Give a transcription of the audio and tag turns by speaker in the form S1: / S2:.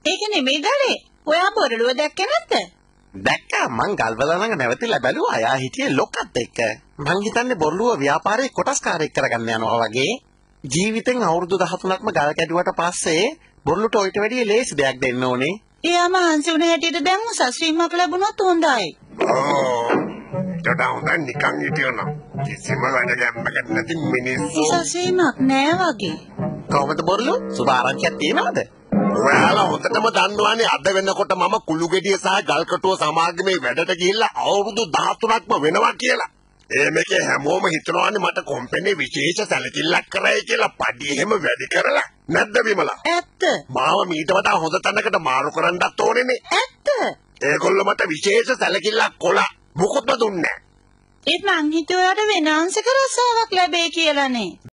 S1: ඒක නෙමෙයි ගලේ. ඔයා බොරළුව දැක්කේ නැද්ද?
S2: දැක්කා මං ගල්වල ළඟ නැවතිලා බැලුවා. අයා හිටියේ ලොක්කත් එක්ක. මං හිතන්නේ බොරළුව ව්‍යාපාරේ කොටස්කාරයෙක් කරගන්න යනවා වගේ. ජීවිතෙන් අවුරුදු 13ක්ම ගල් කැඩුවට පස්සේ බොරළුට ඔයිට වැඩිය ලේසි දෙයක් දෙන්න ඕනේ.
S1: එයාම හංසි වුණ හැටියට දැන් උසස් වීමක් ලැබුණොත් හොඳයි.
S3: ජඩා හොඳ නිකන් හිටියනම් කිසිම වැඩ ගැම්මකට නැති මිනිස්සු.
S1: උසස් වීමක් නෑ වගේ.
S2: කොහොමද බොරළු? සුබ ආරංචියක් තියනවද?
S3: ඔයාලා හොඳටම දන්නවානේ අද වෙනකොට මම කුළුගෙඩිය සහ ගල්කටුව සමාගමේ වැඩට ගිහිල්ලා අවුරුදු 13ක්ම වෙනවා කියලා. මේකේ හැමෝම හිතනවානේ මට කොම්පැනි විශේෂ සැලකිල්ලක් කරයි කියලා. පඩි එහෙම වැඩි කරලා නැද්ද විමලා?
S1: ඇත්ත.
S3: මාව මීට වඩා හොඳ තැනකට මාරු කරන්නත් ඕනේනේ.
S1: ඇත්ත.
S3: ඒගොල්ලෝ මට විශේෂ සැලකිල්ලක් කොලා මොකොත්ම දුන්නේ නැහැ.
S1: ඒත් මං හිතුවේ ඔයාලට වෙන අංශක රසාවක් ලැබෙයි කියලානේ.